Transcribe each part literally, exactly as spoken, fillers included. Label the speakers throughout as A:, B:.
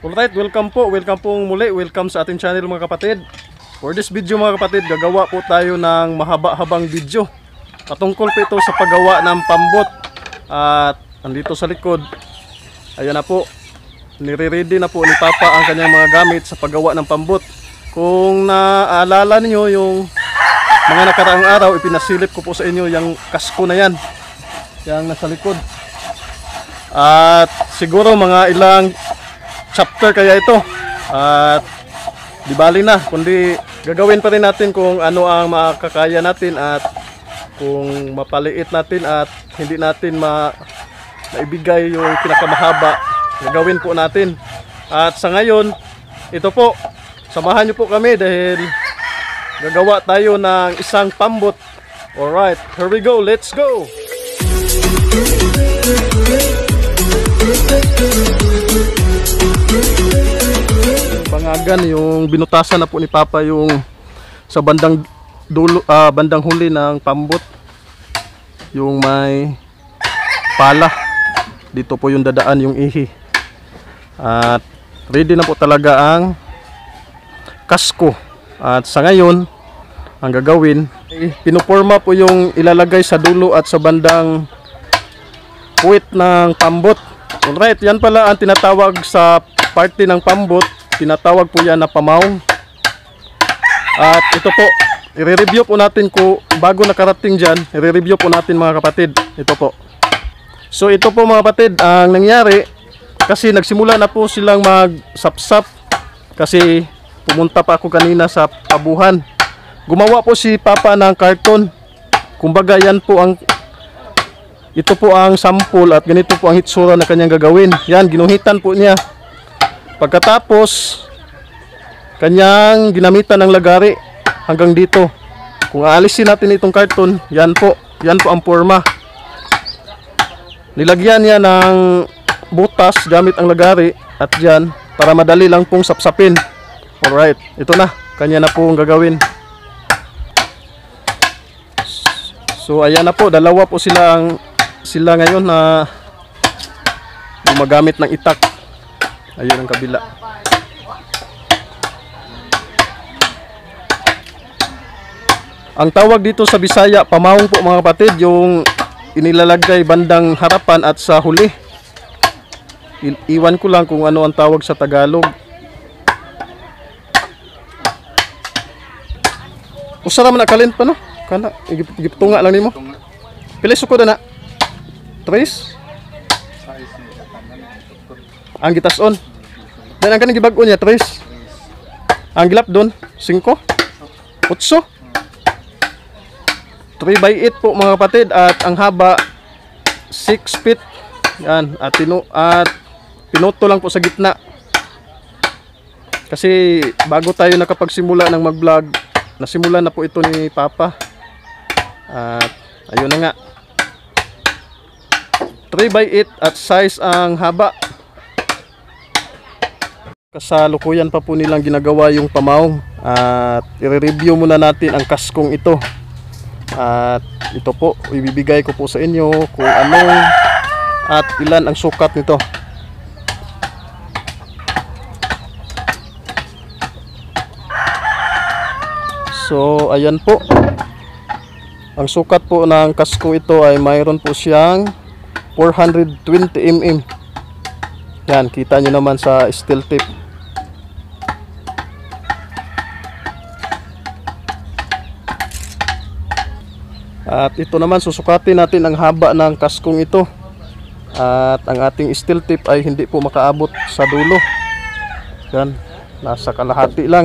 A: Alright, welcome po, welcome po muli, welcome sa ating channel mga kapatid. For this video mga kapatid, gagawa po tayo ng mahaba-habang video patungkol po ito sa paggawa ng pambot. At andito sa likod, ayan na po, nire-ready na po ni Papa ang kanyang mga gamit sa paggawa ng pambot. Kung naaalala niyo yung mga nakaraang araw, ipinasilip ko po sa inyo yung kasko na yan, yung nasa likod. At siguro mga ilang chapter kaya ito, at di bali na, kundi gagawin pa rin natin kung ano ang makakaya natin at kung mapaliit natin at hindi natin ma naibigay yung pinakamahaba, gagawin po natin. At sa ngayon, ito po, samahan nyo po kami dahil gagawa tayo ng isang pambot. Alright, here we go, let's go! Bangagan yung binutasan na po ni Papa yung sa bandang dulo, uh, bandang huli ng pambot, yung may pala dito po yung dadaan yung ihi. At ready na po talaga ang kasko. At sa ngayon ang gagawin, eh, pinuporma po yung ilalagay sa dulo at sa bandang puwit ng pambot. Alright, yan pala ang tinatawag sa parte ng pambot, tinatawag po yan na pamaong. At ito po, i-review po natin ko bago nakarating dyan, i-review po natin mga kapatid. Ito po. So ito po mga kapatid, ang nangyari, kasi nagsimula na po silang mag-sapsap, kasi pumunta pa ako kanina sa pabuhan. Gumawa po si Papa ng karton. Kumbaga yan po ang, ito po ang sample at ganito po ang hitsura na kanyang gagawin. Yan, ginuhitan po niya. Pagkatapos, kanyang ginamitan ng lagari hanggang dito. Kung aalisin natin itong karton, yan po, yan po ang forma. Nilagyan niya ng butas gamit ang lagari at yan, para madali lang pong sapsapin. Alright, ito na, kanya na po ang gagawin. So ayan na po, dalawa po silang sila ngayon na gumagamit ng itak. Ayun ang kabila. Ang tawag dito sa Bisaya, pamaong po mga kapatid, yung inilalagay bandang harapan at sa huli. I iwan ko lang kung ano ang tawag sa Tagalog. Usara man nakalin pa no? Kana, igitunga lang nimo. Pila suko na na? Tres? Ang gitason. Dan ang kanang gibag-o niya tres. Ang gilap doon cinco. Otso. three by eight po mga kapatid at ang haba six feet. Yan, at tinu at pinuto lang po sa gitna. Kasi bago tayo nakapagsimula ng mag-vlog, nasimulan na po ito ni Papa. At ayun na nga. three by eight at size ang haba. Kasalukuyan pa po nilang ginagawa yung pamaong. At i-review muna natin ang kaskong ito. At ito po, ibibigay ko po sa inyo kung anong at ilan ang sukat nito. So ayan po, ang sukat po ng kasko ito ay mayroon po siyang four hundred twenty millimeters. Yan, kita nyo naman sa steel tip. At ito naman, susukatin natin ang haba ng kaskong ito. At ang ating steel tip ay hindi po makaabot sa dulo. Yan, nasa kalahati lang.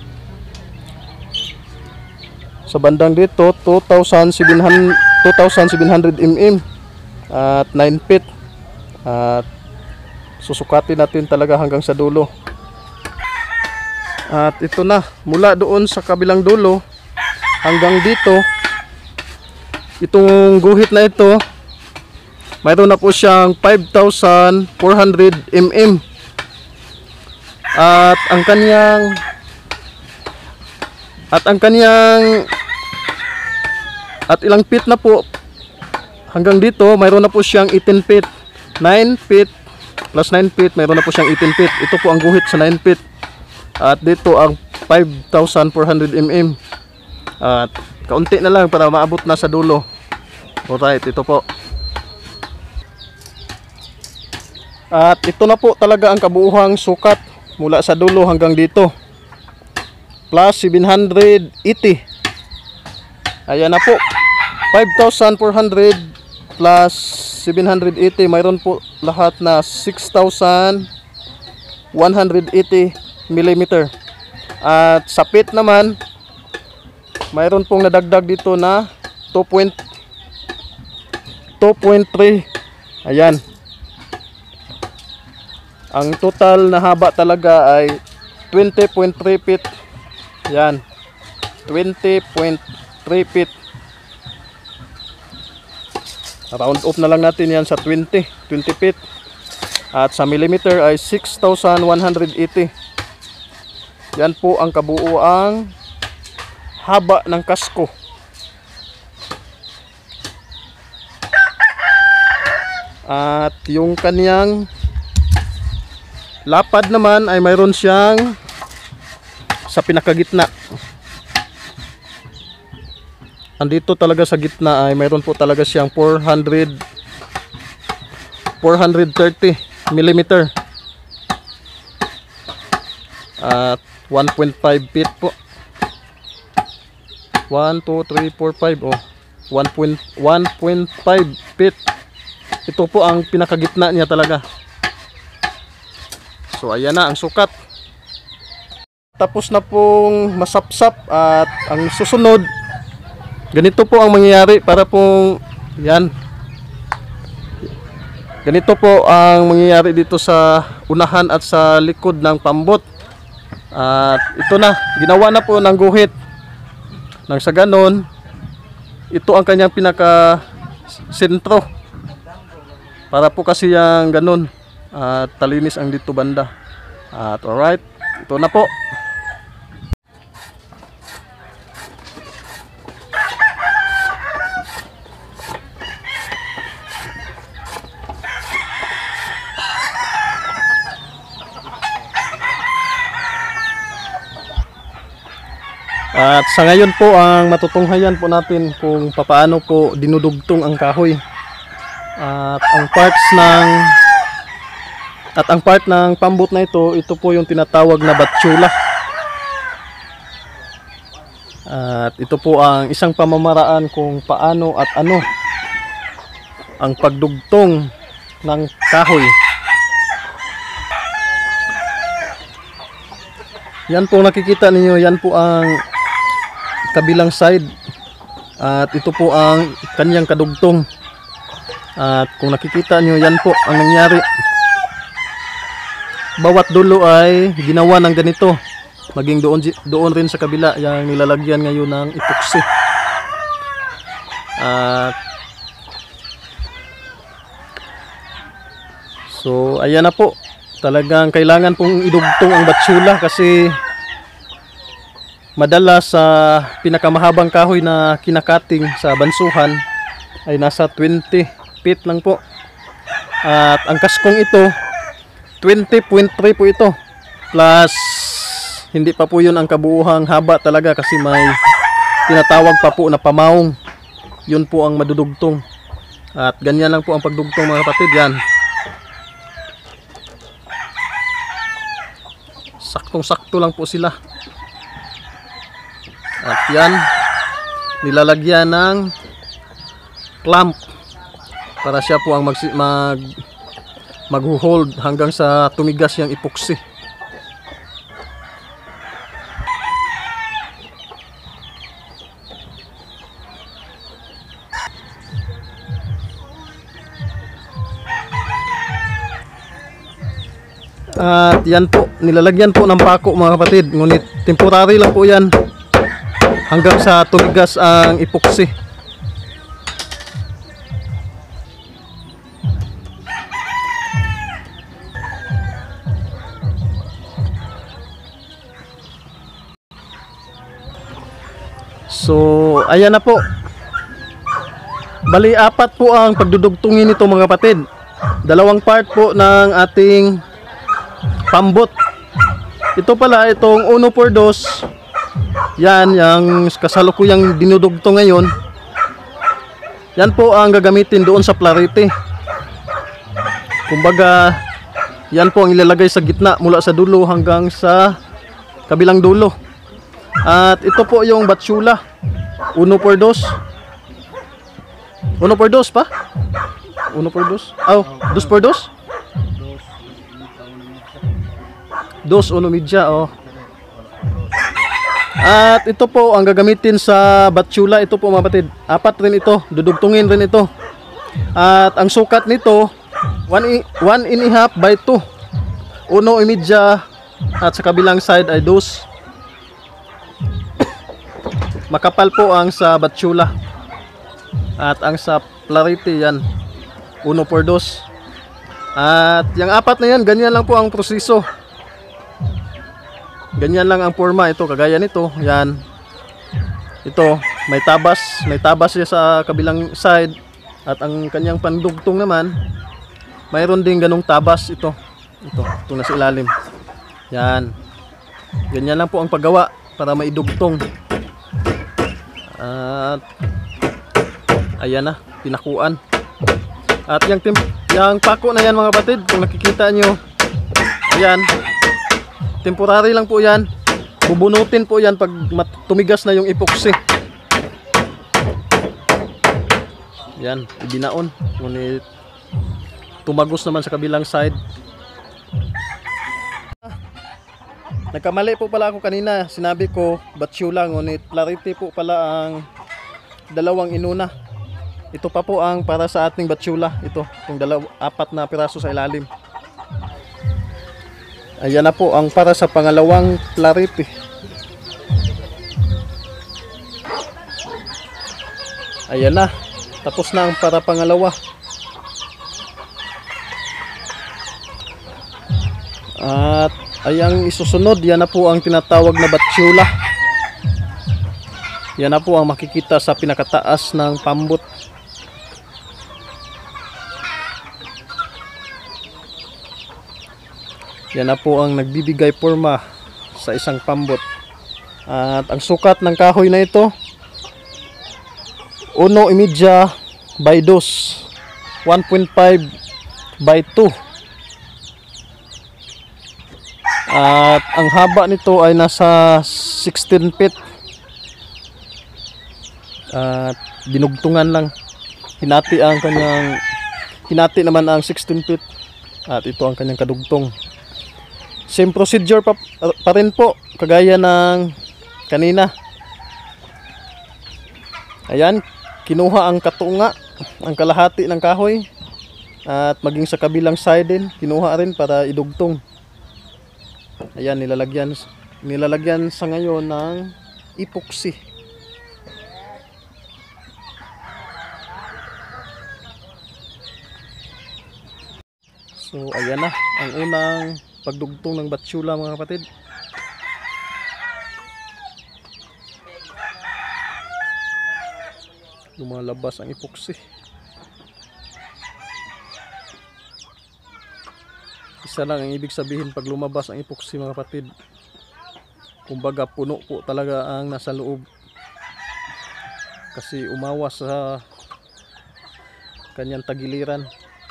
A: Sa bandang dito, two thousand seven hundred millimeters at nine feet. At susukatin natin talaga hanggang sa dulo. At ito na, mula doon sa kabilang dulo hanggang dito, itong guhit na ito, mayroon na po siyang five thousand four hundred millimeters. At ang kanyang at ang kanyang at ilang feet na po hanggang dito, mayroon na po siyang eighteen feet, nine feet, plus nine feet, mayroon na po siyang eighteen feet. Ito po ang guhit sa nine feet. At dito ang five thousand four hundred millimeters. At kaunti na lang para maabot na sa dulo. Alright, ito po. At ito na po talaga ang kabuuhang sukat mula sa dulo hanggang dito. Plus seven hundred eighty. Ayan na po. five thousand four hundred plus seven hundred eighty, mayroon po lahat na six thousand one hundred eighty millimeter. At sa pit naman, mayroon pong nadagdag dito na two point three. Ayan. Ang total na haba talaga ay twenty point three feet. Ayan. twenty point three feet. Round off na lang natin yan sa twenty feet. At sa millimeter ay six thousand one hundred eighty. Yan po ang kabuuang haba ng kasko. At yung kaniyang lapad naman ay mayroon siyang sa pinakagitna. Andito talaga sa gitna ay mayroon po talaga siyang four hundred four thirty millimeter at one point five feet po. one, two, three, four, five oh. one point five feet. Ito po ang pinakagitna niya talaga. So ayan na ang sukat. Tapos na pong masapsap at ang susunod, ganito po ang mangyayari para pong yan. Ganito po ang mangyayari dito sa unahan at sa likod ng pambot. At ito na, ginawa na po ng guhit. Nang sa ganon, ito ang kanyang pinaka sentro. Para po kasi yung ganon. At talinis ang dito banda. At alright, ito na po. At sa ngayon po ang matutunghayan po natin kung papaano po dinudugtong ang kahoy. At ang parts ng at ang part ng pambot na ito, ito po yung tinatawag na batsula. At ito po ang isang pamamaraan kung paano at ano ang pagdugtong ng kahoy. Yan po nakikita ninyo, yan po ang kabilang side. At ito po ang kanyang kadugtong. At kung nakikita nyo, yan po ang nangyari. Bawat dulo ay ginawa ng ganito. Maging doon, doon rin sa kabila, yung nilalagyan ngayon ng epoxy. At so ayan na po. Talagang kailangan pong idugtong ang batsula kasi madalas sa pinakamahabang kahoy na kinakating sa bansuhan ay nasa twenty feet lang po. At ang kaskong ito twenty point three po ito. Plus hindi pa po yun ang kabuuhang haba talaga kasi may tinatawag pa po na pamaong. Yun po ang madudugtong. At ganyan lang po ang pagdugtong mga kapatid. Yan. Saktong-sakto lang po sila. At yan, nilalagyan ng clamp para siya po ang mag, mag mag-hold hanggang sa tumigas yung epoxy. At yan po, nilalagyan po ng pako mga kapatid. Ngunit temporary lang po yan hanggang sa tumigas ang epoxy. So ayan na po. Bali apat po ang pagdudugtungin nito mga kapatid. dalawang part po ng ating pambot. Ito pala, itong uno por dos, yan, yung kasalukuyang dinudugtong ngayon, yan po ang gagamitin doon sa Clarity. Kumbaga, yan po ang ilalagay sa gitna mula sa dulo hanggang sa kabilang dulo. At ito po yung batsula, uno por dos. Uno por dos pa? Uno por dos? Oh, dos por dos? Dos, uno media, oh. At ito po ang gagamitin sa batsula. Ito po mga kapatid, apat rin ito, dudugtungin rin ito. At ang sukat nito, one, one and a half by two. Uno media, at sa kabilang side ay dos. Makapal po ang sa batsula. At ang sa Clarity yan, uno por dos. At yung apat na yan, ganyan lang po ang proseso. Ganyan lang ang forma. Ito, kagaya nito, yan. Ito, may tabas. May tabas siya sa kabilang side. At ang kanyang pandugtong naman, mayroon din ganong tabas. Ito, ito, ito na sa ilalim. Yan. Ganyan lang po ang paggawa para maidugtong. At ayan na, pinakuan. At yung, yung pako na yan mga kapatid, kung nakikita nyo, ayan, temporary lang po yan. Bubunutin po yan pag tumigas na yung epoxy. Yan, ibinaon. Ngunit tumagos naman sa kabilang side. Nagkamali po pala ako kanina. Sinabi ko batsula, ngunit Clarity po pala ang dalawang inuna. Ito pa po ang para sa ating batsula. Ito, itong dalaw, apat na piraso sa ilalim. Ayan na po ang para sa pangalawang Clarity. Ayan na, tapos na ang para pangalawa. At ayang isusunod, yan na po ang tinatawag na batsula. Yan na po ang makikita sa pinakataas ng pambot. Yan na po ang nagbibigay forma sa isang pambot. At ang sukat ng kahoy na ito, uno media by dos, one point five by two. At ang haba nito ay nasa sixteen feet. At dinugtungan lang. Hinati ang kanyang hinati naman ang sixteen feet. At ito ang kanyang kadugtong. Same procedure pa, pa rin po, kagaya ng kanina. Ayan, kinuha ang katunga, ang kalahati ng kahoy, at maging sa kabilang side din, kinuha rin para idugtong. Ayan, nilalagyan, nilalagyan sa ngayon ng epoxy. So, ayan na, ang unang pagdugtong ng batsula mga kapatid. Lumalabas ang epoxy. Isa lang ang ibig sabihin pag lumabas ang epoxy mga kapatid. Kumbaga puno po talaga ang nasa loob. Kasi umawas sa kanyang tagiliran.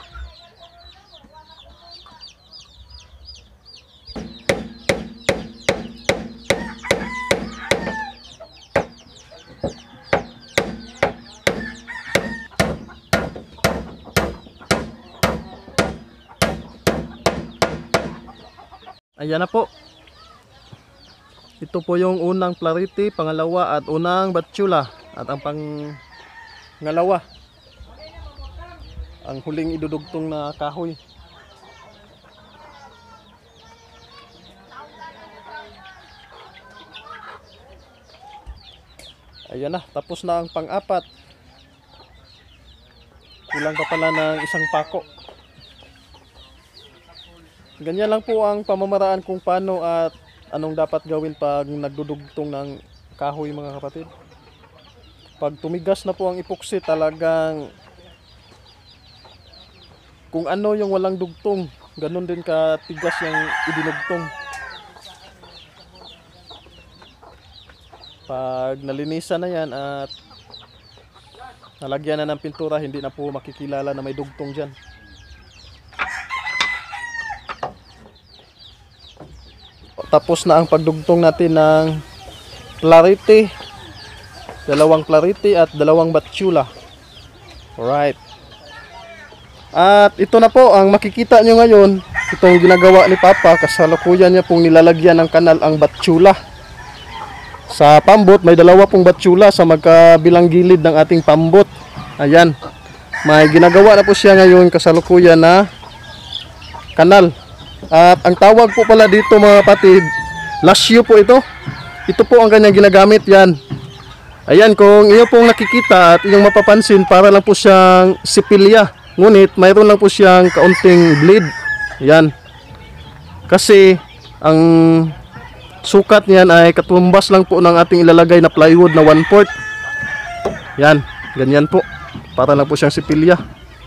A: Ayan na po. Ito po yung unang Clarity, pangalawa at unang batsula. At ang pangalawa, ang huling idudugtong na kahoy. Ayan na, tapos na ang pang-apat. Kulang pa pala ng isang pako. Ganyan lang po ang pamamaraan kung paano at anong dapat gawin pag nagdudugtong ng kahoy mga kapatid. Pag tumigas na po ang epoxy, talagang kung ano yung walang dugtong, ganun din katigas yung idinugtong. Pag nalinisan na yan at nalagyan na ng pintura, hindi na po makikilala na may dugtong dyan. Tapos na ang pagdugtong natin ng clarity, dalawang clarity at dalawang batchula. Alright. At ito na po ang makikita nyo ngayon, itong ginagawa ni Papa. Kasalukuyan niya pong nilalagyan ng kanal ang batchula. Sa pambot, may dalawa pong batchula sa magkabilang gilid ng ating pambot. Ayan, may ginagawa na po siya ngayon kasalukuyan na kanal. At ang tawag po pala dito mga kapatid, lasyo po ito. Ito po ang kanyang ginagamit, yan. Ayan, kung iyo pong nakikita at inyong mapapansin, para lang po siyang sipilya. Ngunit mayroon lang po siyang kaunting bleed. Yan. Kasi ang sukat niyan ay katumbas lang po ng ating ilalagay na plywood na one fourth. Yan, ganyan po. Para lang po siyang sipilya.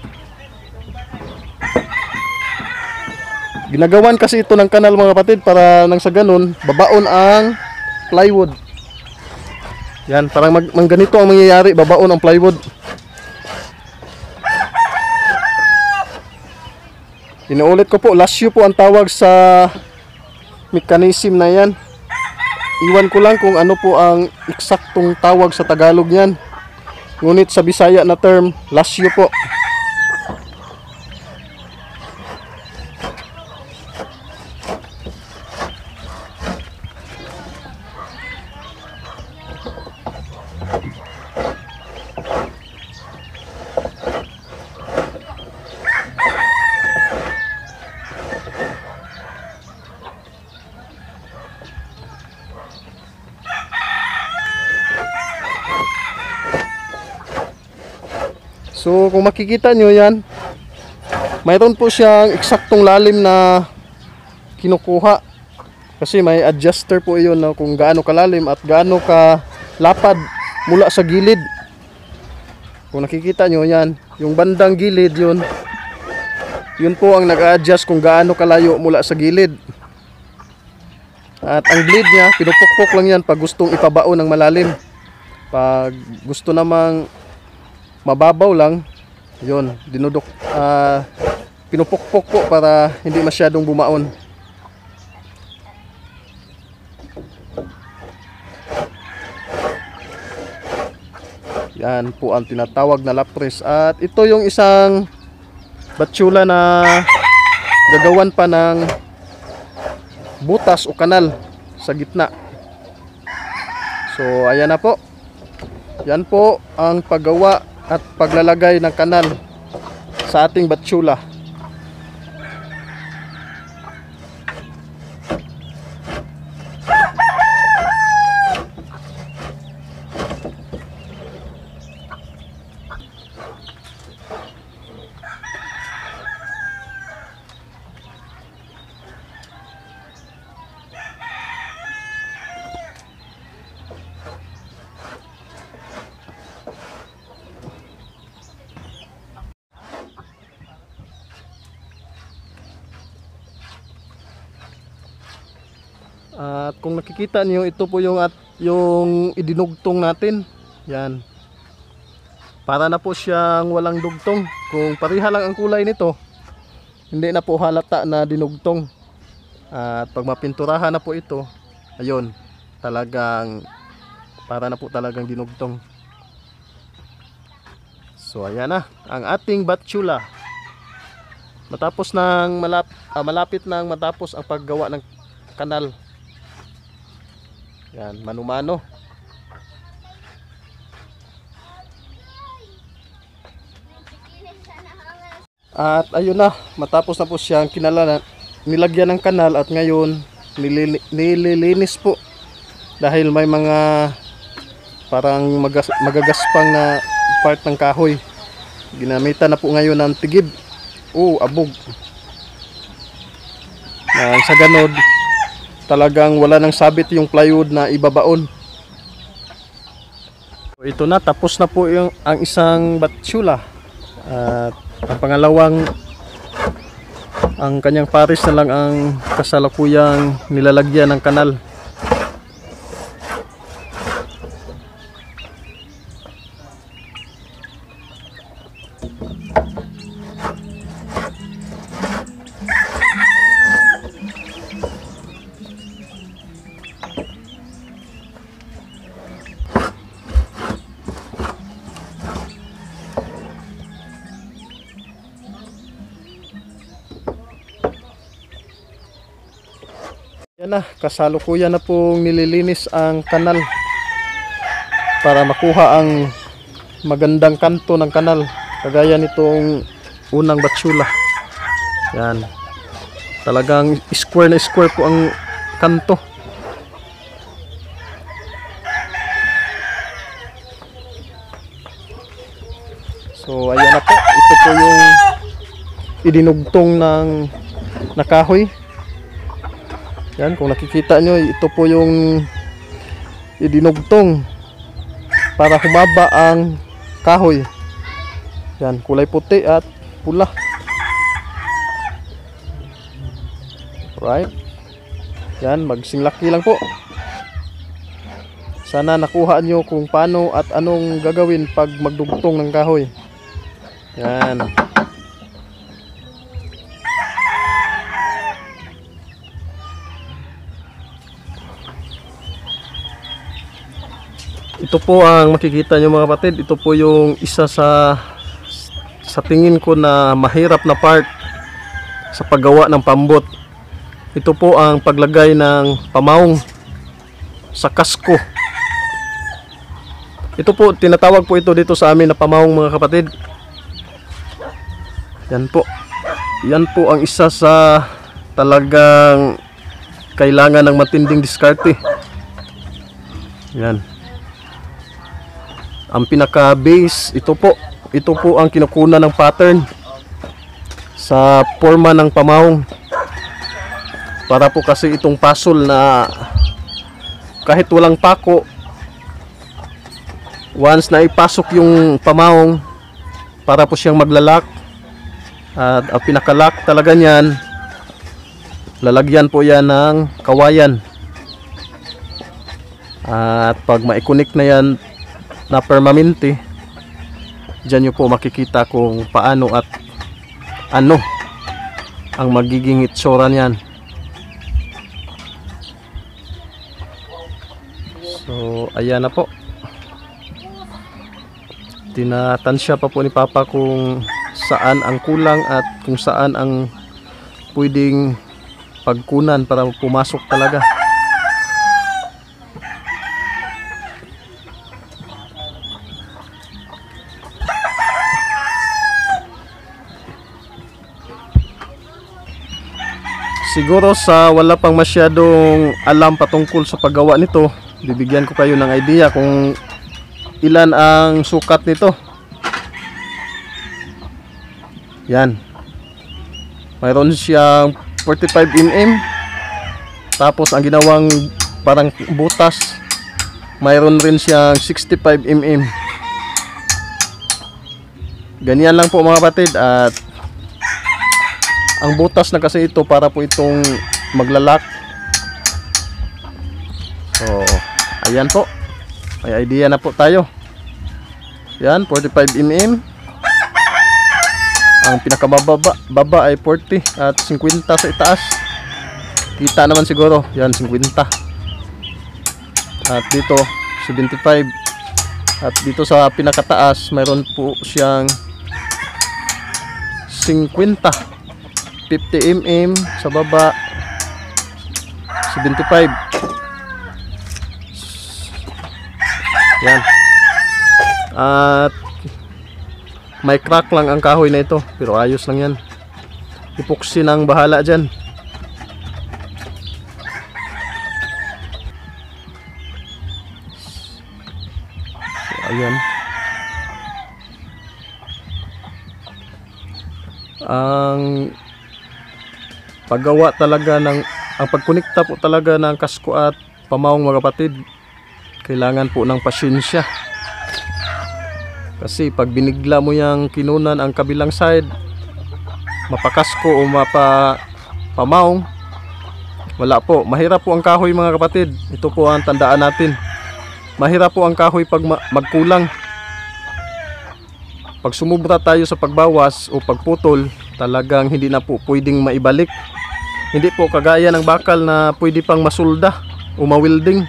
A: Ginagawan kasi ito ng kanal mga kapatid para nang sa ganun babaon ang plywood. Yan, parang mag, mag ganito ang mangyayari, babaon ang plywood. Inuulit ko po, lasyo po ang tawag sa mechanism na yan. Iwan ko lang kung ano po ang eksaktong tawag sa Tagalog niyan. Ngunit sa Bisaya na term, lasyo po. So kung makikita nyo yan, mayroon po siyang eksaktong lalim na kinukuha. Kasi may adjuster po iyon na kung gaano kalalim at gaano ka lapad mula sa gilid. Kung nakikita nyo yan, yung bandang gilid yun, yun po ang nag-a-adjust kung gaano kalayo mula sa gilid. At ang bleed niya, pinupukpok lang yan pag gustong ipabaon ng malalim. Pag gusto namang mababaw lang, yun, dinudok, uh, pinupukpok po para hindi masyadong bumaon. Yan po ang tinatawag na lapres. At ito yung isang batchula na gagawan pa ng butas o kanal sa gitna. So ayan na po. Yan po ang paggawa at paglalagay ng kanal sa ating batchula. At kung nakikita niyo, ito po yung at yung idinugtong natin. Yan. Para na po siyang walang dugtong. Kung pareha lang ang kulay nito, hindi na po halata na dinugtong. At pag mapinturahan na po ito, ayun, talagang para na po talagang dinugtong. So ayan na ang ating batchula. Matapos nang malap, ah, malapit nang matapos ang paggawa ng kanal. Yan, mano-mano. At ayun na, matapos na po siyang kinala, nilagyan ng kanal at ngayon nilili, nililinis po. Dahil may mga parang magas, magagaspang na part ng kahoy. Ginamitan na po ngayon ng tigib. Oh, abog. Na sa ganod, talagang wala nang sabit yung plywood na ibabaon. So, ito na, tapos na po yung ang isang batchula. At ang pangalawang Ang kanyang pares na lang ang kasalukuyang nilalagyan ng kanal. Yan na, kasalukuyan na pong nililinis ang kanal para makuha ang magandang kanto ng kanal, kagaya nitong unang batsula. Yan, talagang square na square po ang kanto. So ayan na po, ito po yung idinugtong ng nakahoy. Yan, kung nakikita nyo, ito po yung idinugtong para humaba ang kahoy. Yan, kulay puti at pula. Right? Yan, magsinglaki lang po. Sana nakuha nyo kung paano at anong gagawin pag magdugtong ng kahoy. Yan. Ito po ang makikita nyo mga kapatid. Ito po yung isa sa sa tingin ko na mahirap na part sa paggawa ng pambot. Ito po ang paglagay ng pamaong sa kasko. Ito po, tinatawag po ito dito sa amin na pamaong mga kapatid. Yan po. Yan po ang isa sa talagang kailangan ng matinding diskarte. Yan. Ang pinaka base, ito po. Ito po ang kinukunan ng pattern sa forma ng pamaong. Para po kasi itong puzzle na kahit walang pako, once na ipasok yung pamaong, para po siyang maglalak. At ang pinakalak talaga niyan, lalagyan po yan ng kawayan. At pag ma-connect na yan na permanente, dyan nyo po makikita kung paano at ano ang magiging itsura niyan. So ayan na po, tinatansya pa po ni Papa kung saan ang kulang at kung saan ang pwedeng pagkunan para pumasok talaga. Siguro sa wala pang masyadong alam patungkol sa paggawa nito, bibigyan ko kayo ng idea kung ilan ang sukat nito. Yan. Mayroon siyang forty-five millimeters. Tapos ang ginawang parang butas, mayroon rin siyang sixty-five millimeters. Ganyan lang po mga kapatid. At ang butas na kasi ito para po itong maglalak. So ayan po, may idea na po tayo. Yan, forty-five millimeters. Ang pinakababa baba ay forty at fifty sa itaas. Kita naman siguro, yan fifty. At dito seventy-five. At dito sa pinakataas mayroon po siyang fifty. fifty millimeters sa baba, seventy-five. Yan. At may crack lang ang kahoy na ito, pero ayos lang yan. Epoxy nang bahala dyan. So, ayan. Ang paggawa talaga ng ang pagkonekta po talaga ng kasko at pamaong mga kapatid, kailangan po ng pasyensya. Kasi pag binigla mo yung kinunan ang kabilang side, mapakasko o mapa pamaong. Wala po, mahirap po ang kahoy mga kapatid. Ito po ang tandaan natin. Mahirap po ang kahoy pag magkulang. Pag sumubra tayo sa pagbawas o pagputol, talagang hindi na po pwedeng maibalik. Hindi po kagaya ng bakal na pwede pang masulda o mawilding.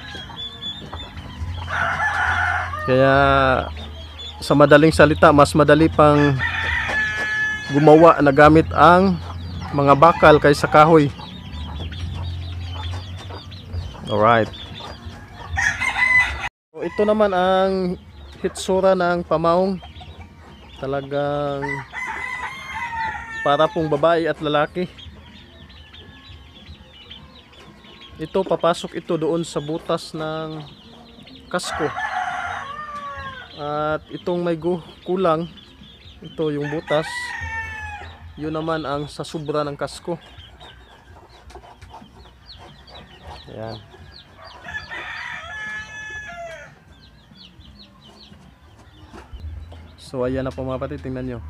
A: Kaya sa madaling salita, mas madali pang gumawa na gamit ang mga bakal kaysa kahoy. Alright. So, ito naman ang hitsura ng pamaong. Talagang para pong babae at lalaki. Ito, papasok ito doon sa butas ng kasko. At itong may kulang, ito yung butas, yun naman ang sa sobra ng kasko. Ayan. So ayan na po mga kapatid, tingnan nyo.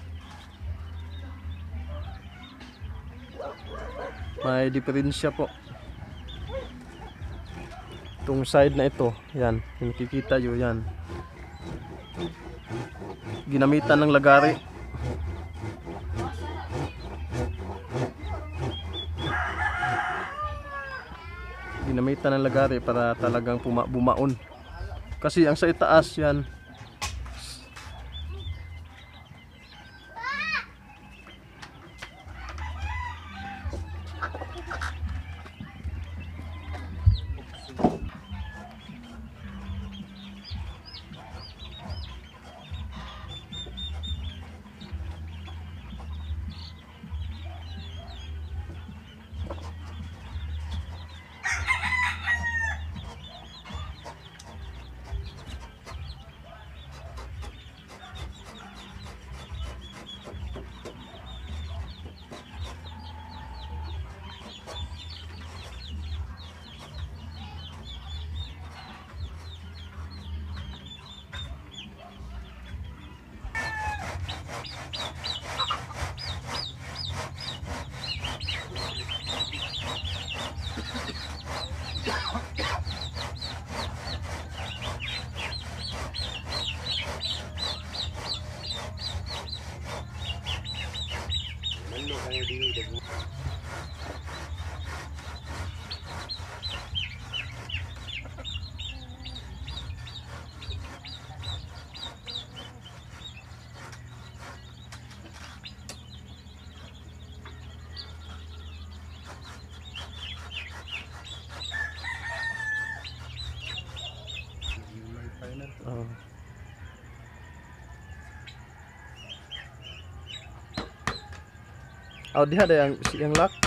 A: May diferensya po. Itong side na ito, yan, nakikita nyo yan. Ginamitan ng lagari. Ginamitan ng lagari para talagang puma bumaon. Kasi ang sa itaas yan, oh. Oh, diha ada yang yang lock.